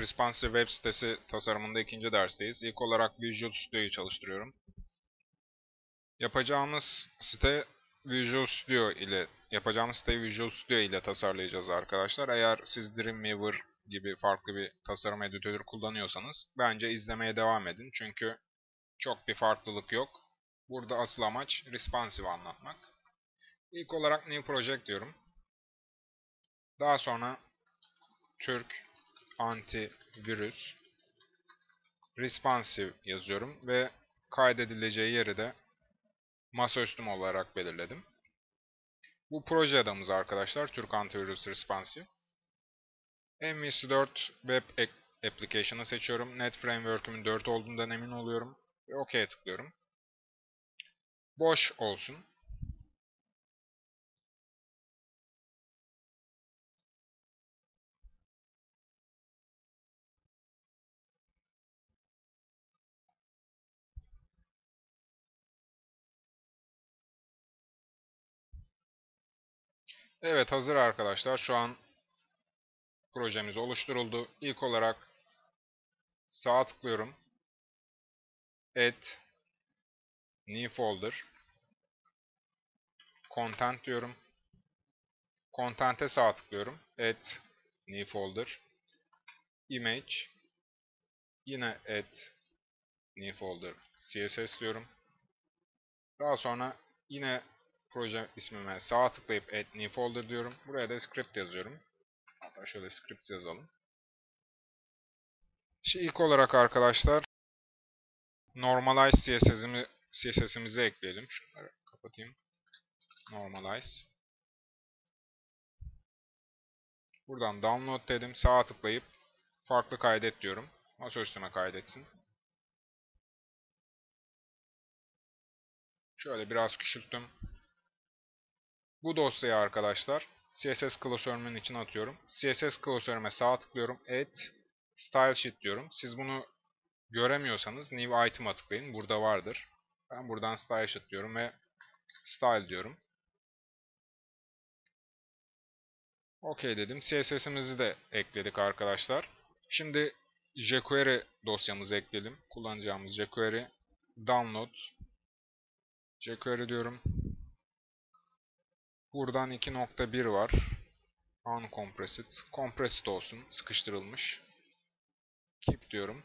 Responsive web sitesi tasarımında ikinci dersteyiz. İlk olarak Visual Studio'yu çalıştırıyorum. Yapacağımız siteyi Visual Studio ile tasarlayacağız arkadaşlar. Eğer siz Dreamweaver gibi farklı bir tasarım editörü kullanıyorsanız bence izlemeye devam edin. Çünkü çok bir farklılık yok. Burada asıl amaç responsive anlatmak. İlk olarak New Project diyorum. Daha sonra Türk Antivirüs Responsive yazıyorum ve kaydedileceği yeri de masaüstüm olarak belirledim. Bu proje adımız arkadaşlar, Türk Antivirüs Responsive. MVC4 Web Application'ı seçiyorum. Net Framework'ümün 4 olduğundan emin oluyorum. Ve OK'ye tıklıyorum. Boş olsun. Evet, hazır arkadaşlar. Şu an projemiz oluşturuldu. İlk olarak sağa tıklıyorum. Add New Folder. Content diyorum. Content'e sağ tıklıyorum. Add New Folder. Image. Yine Add New Folder. CSS diyorum. Daha sonra yine proje ismime sağ tıklayıp Add New Folder diyorum. Buraya da script yazıyorum. Hatta şöyle script yazalım. Şimdi ilk olarak arkadaşlar Normalize CSS'imizi ekleyelim. Şunları kapatayım. Normalize. Buradan download dedim. Sağa tıklayıp farklı kaydet diyorum. Masaüstüne kaydetsin. Şöyle biraz küçülttüm. Bu dosyayı arkadaşlar CSS klasörümün içine atıyorum. CSS klasörüme sağ tıklıyorum. Add Style Sheet diyorum. Siz bunu göremiyorsanız New Item'a tıklayın. Burada vardır. Ben buradan Style Sheet diyorum ve Style diyorum. OK dedim. CSS'imizi de ekledik arkadaşlar. Şimdi jQuery dosyamızı ekleyelim. Kullanacağımız jQuery download jQuery diyorum. Buradan 2.1 var. Uncompressed. Compressed olsun. Sıkıştırılmış. Keep diyorum.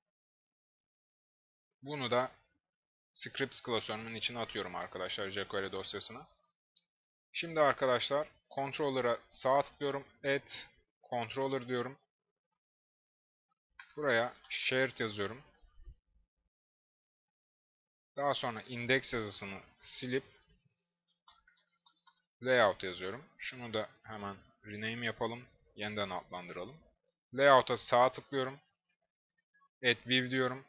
Bunu da scripts klasörümün içine atıyorum arkadaşlar jQuery dosyasına. Şimdi arkadaşlar controller'a sağ tıklıyorum. Add controller diyorum. Buraya shared yazıyorum. Daha sonra index yazısını silip layout yazıyorum. Şunu da hemen rename yapalım. Yeniden adlandıralım. Layout'a sağ tıklıyorum. Add view diyorum.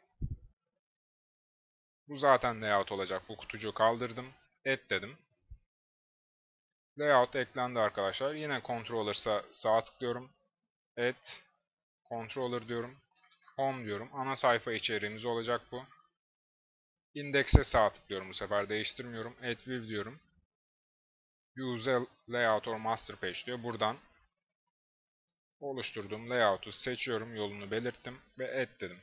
Bu zaten layout olacak. Bu kutucuğu kaldırdım. Add dedim. Layout eklendi arkadaşlar. Yine controller'a sağ tıklıyorum. Add controller diyorum. Home diyorum. Ana sayfa içeriğimiz olacak bu. Index'e sağ tıklıyorum bu sefer. Değiştirmiyorum. Add view diyorum. Use a layout or master page diyor. Buradan oluşturduğum layout'u seçiyorum. Yolunu belirttim ve add dedim.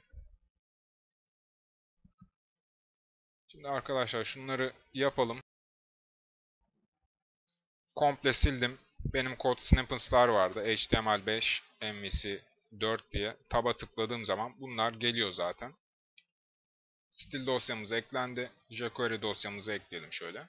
Şimdi arkadaşlar şunları yapalım. Komple sildim. Benim kod snippets'lar vardı. HTML5, MVC 4 diye. Tab'a tıkladığım zaman bunlar geliyor zaten. Stil dosyamız eklendi. jQuery dosyamızı ekleyelim şöyle.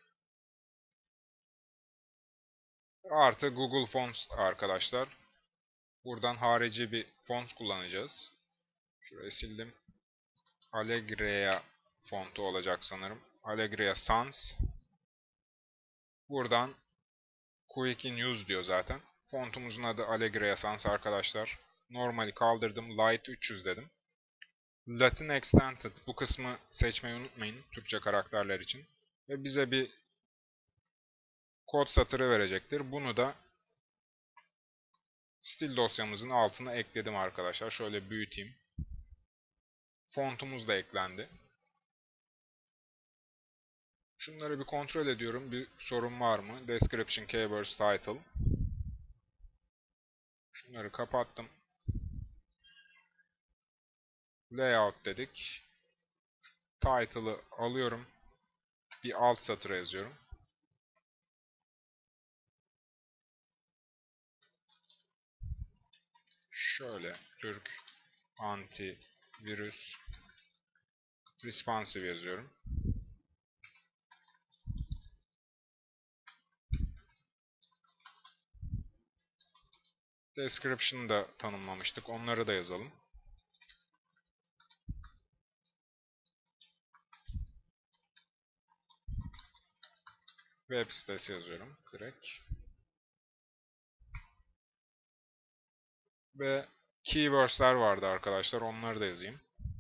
Artı Google Fonts arkadaşlar. Buradan harici bir font kullanacağız. Şurayı sildim. Allegria fontu olacak sanırım. Allegria Sans. Buradan Quick in Use diyor zaten. Fontumuzun adı Allegria Sans arkadaşlar. Normali kaldırdım. Light 300 dedim. Latin Extended bu kısmı seçmeyi unutmayın Türkçe karakterler için. Ve bize bir kod satırı verecektir. Bunu da stil dosyamızın altına ekledim arkadaşlar. Şöyle büyüteyim. Fontumuz da eklendi. Şunları bir kontrol ediyorum. Bir sorun var mı? Description, Keywords, Title. Şunları kapattım. Layout dedik. Title'ı alıyorum. Bir alt satıra yazıyorum. Şöyle Türk antivirüs responsive yazıyorum. Description'ı da tanımlamıştık. Onları da yazalım. Web sitesi yazıyorum direkt. Ve keywords'ler vardı arkadaşlar. Onları da yazayım.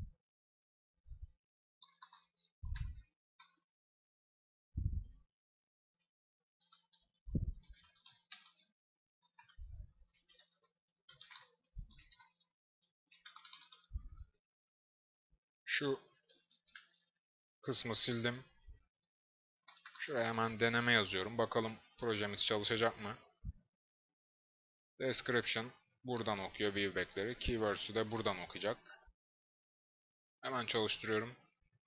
Şu kısmı sildim. Şuraya hemen deneme yazıyorum. Bakalım projemiz çalışacak mı? Description buradan okuyor viewback'leri. Keywords'ü de buradan okuyacak. Hemen çalıştırıyorum.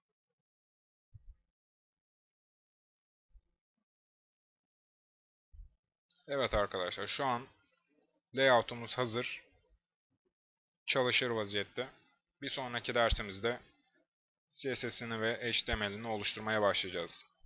Evet arkadaşlar, şu an layout'umuz hazır. Çalışır vaziyette. Bir sonraki dersimizde CSS'ini ve HTML'ini oluşturmaya başlayacağız.